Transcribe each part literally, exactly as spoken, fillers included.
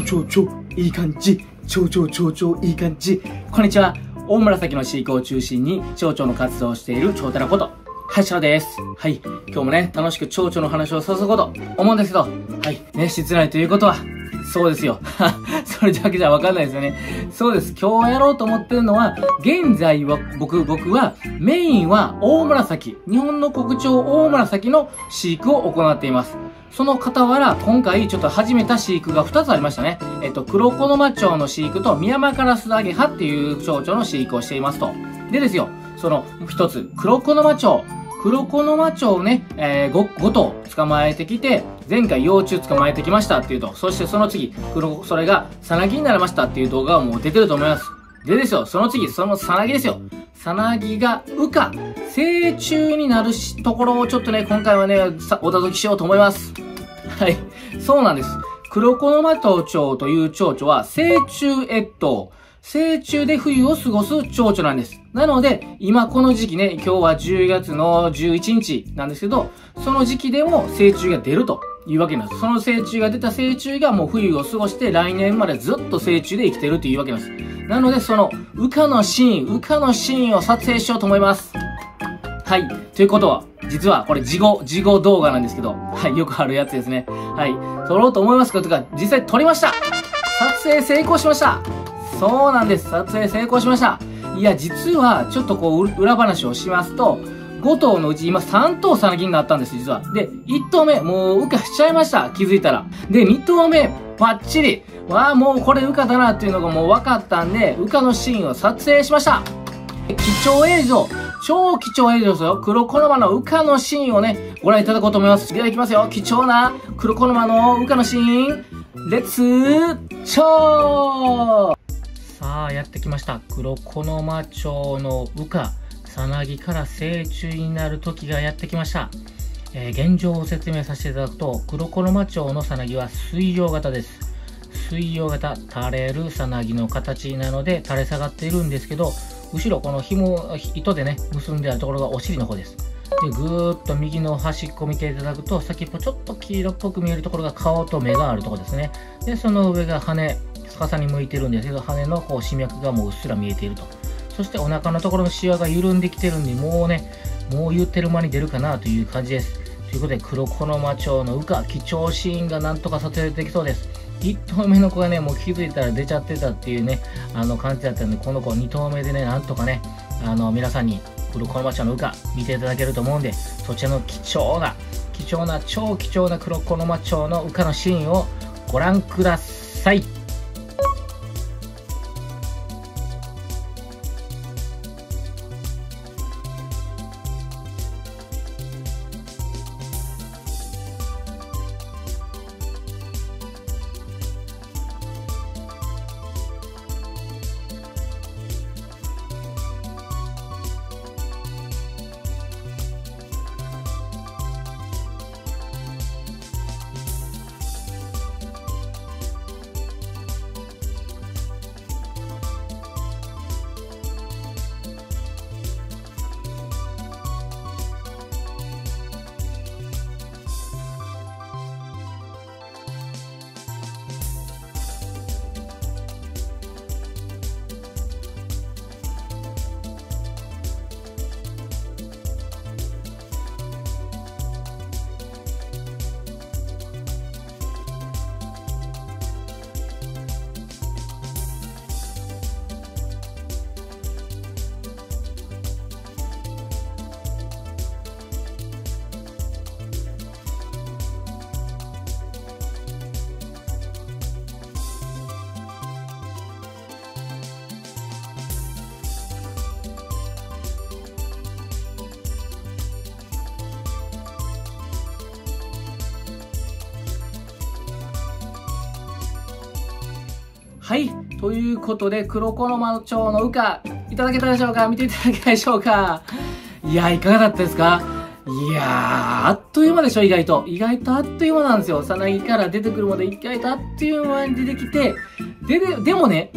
超超いい感じ。超超超超いい感じ。こんにちは。大紫の飼育を中心に蝶々の活動をしている蝶太郎こと、林原です。はい。今日もね、楽しく蝶々の話をさせこうと思うんですけど、はい。ね、室内ということは、そうですよ。それだけじゃわかんないですよね。そうです。今日やろうと思ってるのは、現在は、僕、僕は、メインは大紫、日本の国鳥大紫の飼育を行っています。その傍ら、今回ちょっと始めた飼育がふたつありましたね。えっと、黒コノマチョウの飼育と、ミヤマカラスアゲハっていう蝶々の飼育をしていますと。でですよ、その一つ、黒コノマチョウ。黒コノマチョウをね、えー、ご、ご頭捕まえてきて、前回幼虫捕まえてきましたっていうと、そしてその次、黒、それがさなぎになりましたっていう動画はもう出てると思います。でですよ、その次、そのさなぎですよ。さなぎが羽化、成虫になるしところをちょっとね、今回はね、お届けしようと思います。はい。そうなんです。黒コノマチョウという蝶々は、成虫越冬。成虫で冬を過ごす蝶々なんです。なので、今この時期ね、今日はじゅうがつのじゅういちにちなんですけど、その時期でも成虫が出るというわけなんです。その成虫が出た成虫がもう冬を過ごして来年までずっと成虫で生きてるというわけなんです。なので、その羽化のシーン、羽化のシーンを撮影しようと思います。はい。ということは、実はこれ事後、事後動画なんですけど、はい。よくあるやつですね。はい。撮ろうと思いますかとか、実際撮りました。撮影成功しました。そうなんです。撮影成功しました。いや、実は、ちょっとこう、裏話をしますと、ご頭のうち今さん頭さなぎになったんです、実は。で、いち頭目、もう羽化しちゃいました。気づいたら。で、に頭目、バッチリ。わあ、もうこれ羽化だなっていうのがもう分かったんで、羽化のシーンを撮影しました。貴重映像。超貴重映像ですよ。黒コノマの羽化のシーンをね、ご覧いただこうと思います。では行きますよ。貴重な黒コノマの羽化のシーン。レッツ、チョー！さあ、やってきました。黒コノマチョウの羽化、さなぎから成虫になる時がやってきました。えー、現状を説明させていただくと、黒コノマチョウのさなぎは水葉型です。水葉型、垂れるさなぎの形なので垂れ下がっているんですけど、後ろこの紐、糸でね、結んであるところがお尻の方です。で、ぐーっと右の端っこ見ていただくと、先っぽちょっと黄色っぽく見えるところが顔と目があるところですね。で、その上が羽。逆さに向いてるんですけど、羽のこう締脈がもううっすら見えていると。そしてお腹のところのシワが緩んできてるんで、もうね、もう言ってる間に出るかなという感じです。ということで、黒コノマチョウの羽化、貴重シーンがなんとか撮影できそうです。いち頭目の子がね、もう気づいたら出ちゃってたっていうね、あの感じだったんで、この子に頭目でね、なんとかね、あの、皆さんに黒コノマチョウの羽化見ていただけると思うんで、そちらの貴重な、貴重な、超貴重な黒コノマチョウの羽化のシーンをご覧ください。はい。ということで、黒コノマチョウの羽化、いただけたでしょうか？見ていただけたでしょうか？いやー、いかがだったですか？いやー、あっという間でしょ、意外と。意外とあっという間なんですよ。さなぎから出てくるまで意外とあっという間に出てきて、で、で、でもね、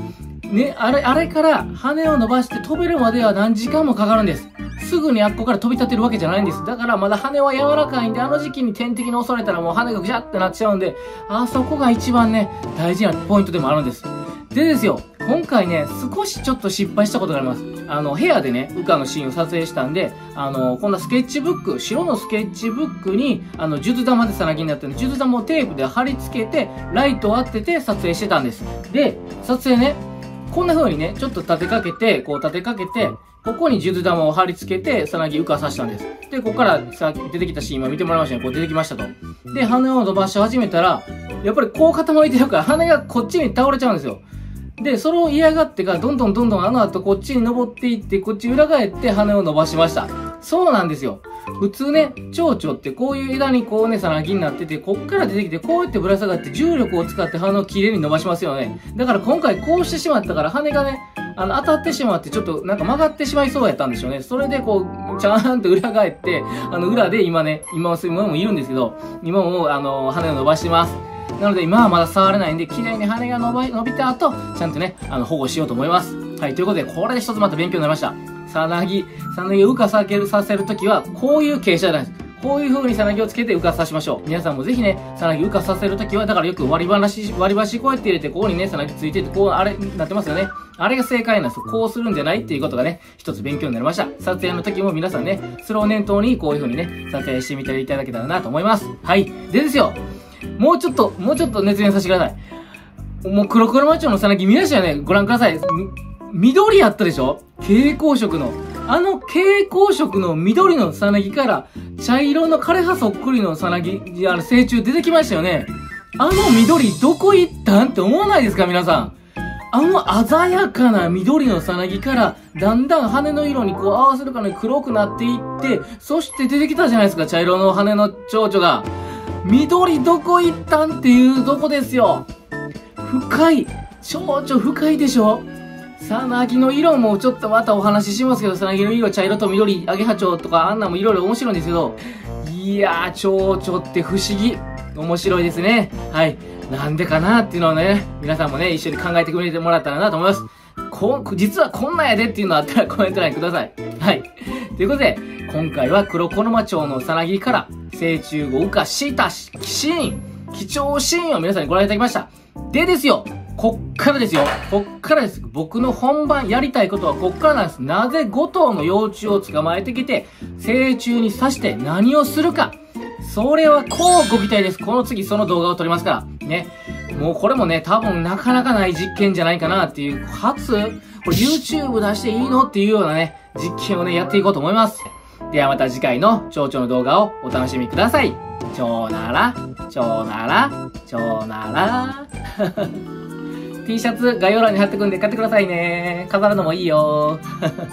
ね、あれ、あれから羽を伸ばして飛べるまでは何時間もかかるんです。すぐにあっこから飛び立てるわけじゃないんです。だからまだ羽は柔らかいんで、あの時期に天敵に襲われたらもう羽がぐしゃってなっちゃうんで、あそこが一番ね、大事なポイントでもあるんです。でですよ、今回ね、少しちょっと失敗したことがあります。あの、部屋でね、羽化のシーンを撮影したんで、あの、こんなスケッチブック、白のスケッチブックに、あの、数珠玉でさなぎになってるんで、数珠玉をテープで貼り付けて、ライトを当てて撮影してたんです。で、撮影ね、こんな風にね、ちょっと立てかけて、こう立てかけて、ここに数珠玉を貼り付けて、さなぎ羽化させたんです。で、ここからさ、出てきたシーン今見てもらいましたね。こう出てきましたと。で、羽を伸ばし始めたら、やっぱりこう傾いてるから、羽がこっちに倒れちゃうんですよ。で、それを嫌がってから、どんどんどんどんあの後こっちに登っていって、こっち裏返って羽を伸ばしました。そうなんですよ。普通ね、蝶々ってこういう枝にこうね、さなぎになってて、こっから出てきて、こうやってぶら下がって重力を使って羽をきれいに伸ばしますよね。だから今回こうしてしまったから、羽がね、あの、当たってしまって、ちょっとなんか曲がってしまいそうやったんでしょうね。それでこう、ちゃんと裏返って、あの、裏で今ね、今もいるんですけど、今も、あの、羽を伸ばしてます。なので今はまだ触れないんで、綺麗に羽が伸び、伸びた後、ちゃんとね、あの、保護しようと思います。はい、ということで、これで一つまた勉強になりました。さなぎ、さなぎを羽化させる、させるときは、こういう傾斜なんです。こういう風にさなぎをつけて羽化させましょう。皆さんもぜひね、さなぎ羽化させるときは、だからよく割り箸、割り箸こうやって入れて、ここにね、さなぎついてて、こう、あれ、なってますよね。あれが正解なんです。こうするんじゃないっていうことがね、一つ勉強になりました。撮影の時も皆さんね、それを念頭に、こういう風にね、撮影してみていただけたらなと思います。はい。でですよ。もうちょっと、もうちょっと熱弁させてください。もう黒黒マチョのさなぎ見ましたよね。ご覧ください。緑あったでしょ？蛍光色の。あの蛍光色の緑のさなぎから、茶色の枯葉そっくりのさなぎ、あの成虫出てきましたよね。あの緑どこ行ったんって思わないですか皆さん。あの鮮やかな緑のさなぎから、だんだん羽の色にこう合わせるかのように黒くなっていって、そして出てきたじゃないですか、茶色の羽の蝶々が。緑どこ行ったんっていうとこですよ。深い。蝶々深いでしょ？さなぎの色もちょっとまたお話ししますけど、さなぎの色、茶色と緑、アゲハチョウとかあんなんもいろいろ面白いんですけど、いやー、蝶々って不思議。面白いですね。はい。なんでかなっていうのをね、皆さんもね、一緒に考えてくれてもらったらなと思います。こ、実はこんなんやでっていうのあったらコメント欄にください。はい。ということで、今回は黒コノマチョウのさなぎから、成虫を羽化したシーン、貴重シーンを皆さんにご覧いただきました。でですよ、こっからですよ。こっからです。僕の本番やりたいことはこっからなんです。なぜご頭の幼虫を捕まえてきて、成虫に刺して何をするか。それはこうご期待です。この次その動画を撮りますから。ね。もうこれもね、多分なかなかない実験じゃないかなっていう、初、これ YouTube 出していいのっていうようなね、実験をね、やっていこうと思います。ではまた次回の蝶々の動画をお楽しみください。蝶なら、蝶なら、蝶なら。T シャツ概要欄に貼ってくんで買ってくださいね。飾るのもいいよ。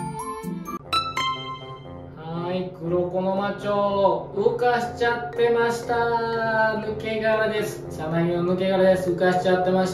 はい、黒コノマチョウ、羽化しちゃってました。抜け殻です。さなぎの抜け殻です。羽化しちゃってました。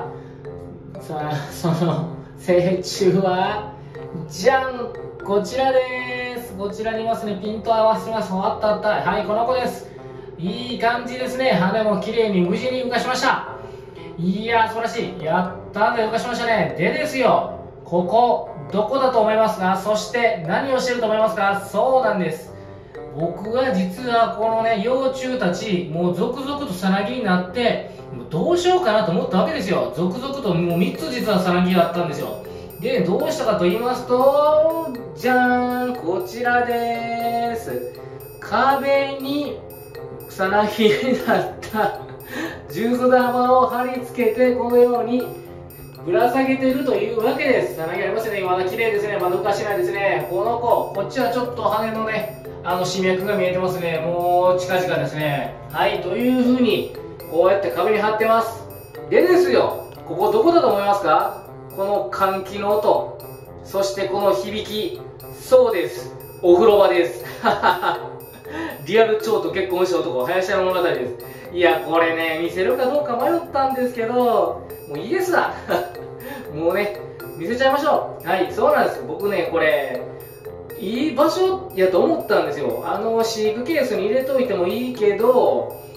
さあ、その成虫は、じゃん、こちらです。こちらにいますね。ピント合わせます。あったあった。はい、この子です。いい感じですね。羽も綺麗に無事に羽化しました。いやー、素晴らしい。やったね、羽化しましたね。でですよ、ここ、どこだと思いますか？そして何をしてると思いますか？そうなんです。僕が実はこのね、幼虫たち、もう続々とさなぎになって、もうどうしようかなと思ったわけですよ。続々ともうみっつ実はさなぎがあったんですよ。で、どうしたかと言いますと、じゃーん、こちらでーす。壁にさなぎになった数珠玉を貼り付けて、このようにぶら下げてるというわけです。さなぎありますよね。まだ綺麗ですね。まだ浮かしてないですね。この子、こっちはちょっと羽のね、あの、死脈が見えてますね。もう近々ですね。はい、という風に、こうやって壁に貼ってます。でですよ、ここどこだと思いますか？この換気の音、そしてこの響き、そうです。お風呂場です。リアル蝶と結婚した男、林家の物語です。いや、これね、見せるかどうか迷ったんですけど、もういいですわ。もうね、見せちゃいましょう。はい、そうなんです。僕ね、これ、いい場所やと思ったんですよ。あの、飼育ケースに入れといてもいいけど、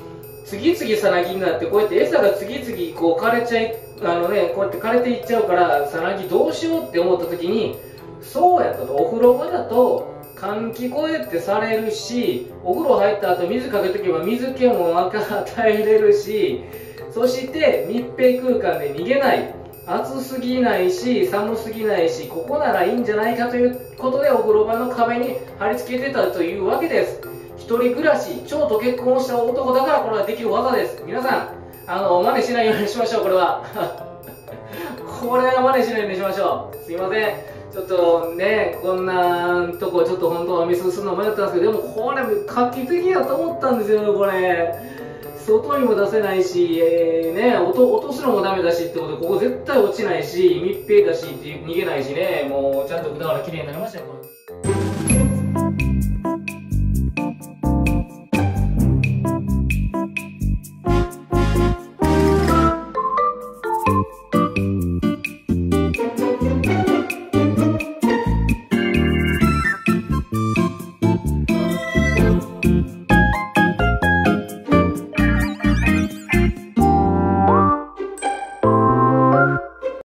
次々さなぎになって、こうやって餌が次々こう枯れちゃい、あのね、こうやって枯れていっちゃうから、さなぎどうしようって思った時に、そうやったと、お風呂場だと換気こうやってされるし、お風呂入った後水かけとけば水気も与えれるし、そして密閉空間で逃げない、暑すぎないし寒すぎないし、ここならいいんじゃないかということでお風呂場の壁に貼り付けてたというわけです。一人暮らし、蝶と結婚した男だからこれはできる技です。皆さん、あの真似しないようにしましょう。これはこれは真似しないようにしましょう。すいません、ちょっとね、こんなとこちょっと本当はミスするの迷ったんですけど、でもこれ画期的やと思ったんですよね。これ外にも出せないし、えー、ね、音落とすのもダメだしってことで、ここ絶対落ちないし密閉だしって逃げないしね、もうちゃんとだから綺麗になりましたよ。